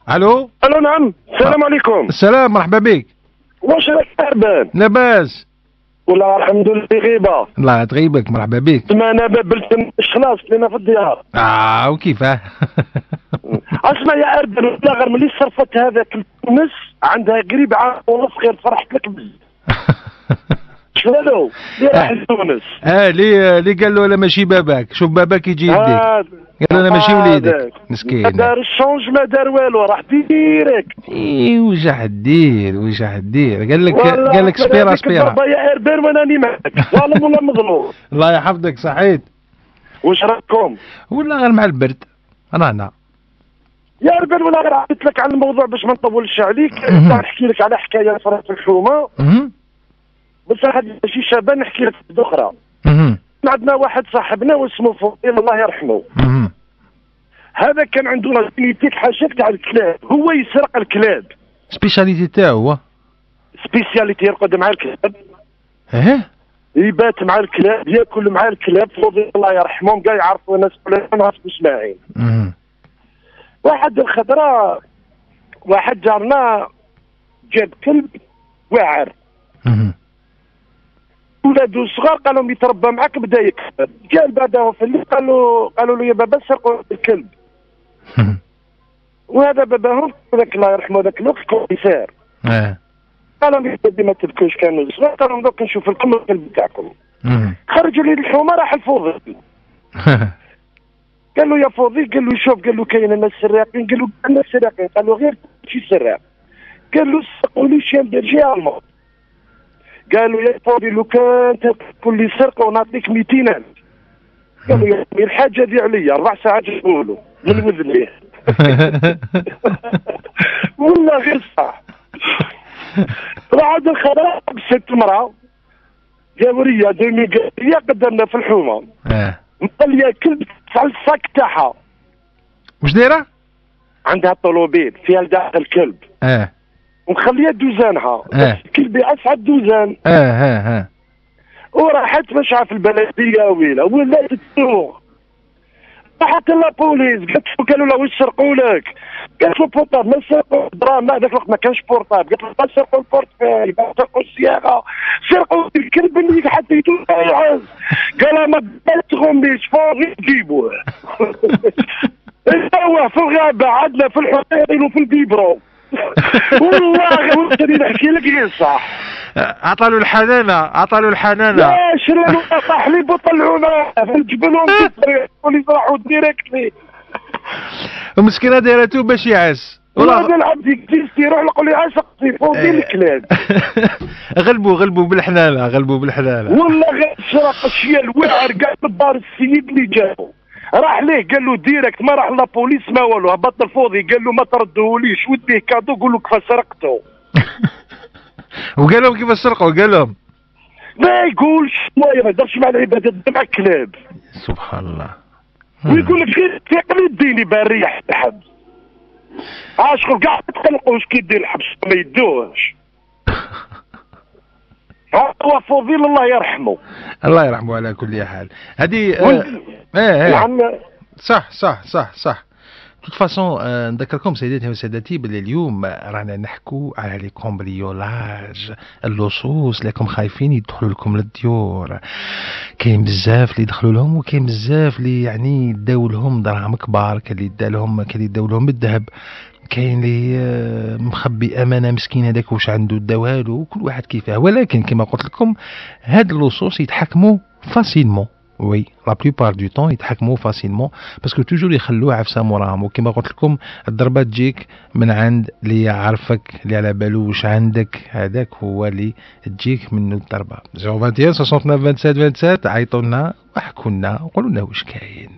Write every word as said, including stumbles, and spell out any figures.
الو الو نعم، السلام عليكم. السلام، مرحبا بك. واش راك تعبان؟ لاباس والله الحمد لله غيبه. الله تغيبك، مرحبا بك. اسمع انا بلت خلاص لينا في الديار. اه وكيفاه؟ اسمع يا اربن، ولا غير ملي صرفت هذاك التونس عندها قريب عام ونص غير فرحت لك بزاف. شنو اللي راح لتونس؟ اه لي لي قال له انا ماشي باباك، شوف باباك يجي يديك. قال له انا ماشي وليدك مسكين. ما دار الشونج ما دار والو، راح ديريكت. اي واش راح دير واش راح دير؟ قال لك قال لك سبيرا سبيرا. والله يا اربن وانا راني معك، ظالم ولا مظلوم؟ الله يحفظك، صحيت. واش راكم؟ ولا غير مع البرد رانا. يا ربي ولا غير عطيت لك على الموضوع باش ما نطولش عليك. نحكي لك على حكايه صارت في الحومه، بس هذه ماشي شابه، نحكي لك اخرى. عندنا واحد صاحبنا واسمه فضيل الله يرحمه. هذا كان عنده ناسيوناليتي حاشاك تاع الكلاب، هو يسرق الكلاب. سبيشاليتي تاعو هو؟ سبيسياليتي يرقد مع الكلاب. اه؟ يبات مع الكلاب، ياكل مع الكلاب. فضيل الله يرحمهم كاع يعرفوا الناس كلها، ما نعرفش اسماعيل. واحد الخضراء واحد جارنا جاب كلب واعر. ولادو الصغار قالوا لهم يتربى معك، بدا يكبر. قال بعدها في الليل قالوا قالوا له يا بابا سرقوا الكلب. وهذا باباهم ذاك الله يرحمه ذاك الوقت كوميسار. اه قال لهم يا ودي ما تبكوش، كانوا صغار. قال لهم دوك نشوف لكم الكلب تاعكم. خرجوا لي الحومه، راح الفوضى. قال له يا فوضي، قال له شوف، قال له كاين الناس سراقين. قال له الناس سراقين. قال له غير شي سراق. قال له سرقوا لي شي برجي الموت. قال له يا فوضي لو كان تقول لي سرقه ونعطيك مئتين ألف. قال له يا الحاجه هذه عليا أربع ساعات نقولوا من وذنيه. والله غير صح. بعد الخضراء ست مرة جاوريه دومي قاليه قدرنا في الحومه. اه مخليه كلب على الصاك تاعها. واش دايره؟ عندها طوموبيل فيها داخل الكلب. اه ومخليه دوزانها. اه الكلب يسعد دوزان. اه اه اه وراحت مشعه في البلديه ويلا ولات تروح. راحت لابوليس قالت له، قالوا له واش سرقوا لك؟ قالت له بورطاب. ما سرقوا الدراهم، هذاك الوقت ما كانش بورطاب. قالت له ما سرقوا البورتفاي، ما سرقوا الصياغه، سرقوا الكلب اللي حطيتو يعز. قال ما تغميش فوق تجيبوه. هو في الغابه عندنا في الحسين وفي البيبرو. والله ودي نحكي لك غير صح. عطالو الحنانه عطالو الحنانه. لا شرينا طحليب وطلعونا في الجبل ولي راحوا ديريكتلي. المسكينه دايرتو باش يعس. والله العبد يكتير يروح يقول لي عاشقتي فوقي الكلاب. غلبوا غلبوا بالحنانه غلبوا بالحنانه. والله غير سرق الشيا الواعر كاع بالدار السيد اللي جابو. راح ليه قال له ديريكت، ما راح لا بوليس ما والو. هبط الفوضي قال له ما تردهوليش، وديه كادو قول له كيفاش سرقته. وقال لهم كيفاش سرقوا؟ قال لهم ما يقولش شويه، ما يهضرش مع العباد، مع الكلاب. سبحان الله. ويقول لك غير تقني الديني بريح الحبس. عاشقوا كاع ما تقلقوش كي يدير الحبس ما يدوهش. هو فضيل الله يرحمه. الله يرحمه على كل حال. هذه اه اه صح صح صح صح. توت فاسون نذكركم سيداتي وسادتي بلي اليوم رانا نحكوا على لي كومبريولاج، اللصوص اللي راكم خايفين يدخلوا لكم للديور. كاين بزاف اللي دخلوا لهم، وكاين بزاف اللي يعني داو لهم دراهم كبار، كاين اللي دا لهم كاين اللي داو لهم بالذهب، كاين اللي مخبي امانه مسكين هذاك واش عنده دا والو، وكل واحد كيفاه. ولكن كما قلت لكم هاد اللصوص يتحكموا فاسيلمون. وي لا بلوبار دو طون يتحكموا فاسيلمون باسكو توجور يخلوه عفسه موراهم. وكما قلت لكم الضربه تجيك من عند اللي يعرفك، اللي على بالو واش عندك، هذاك هو اللي تجيك منه الضربه. صفر واحد واحد ستة تسعة سبعة سبعة سبعة عيطوا لنا واحكوا لنا وقولوا لنا واش كاين.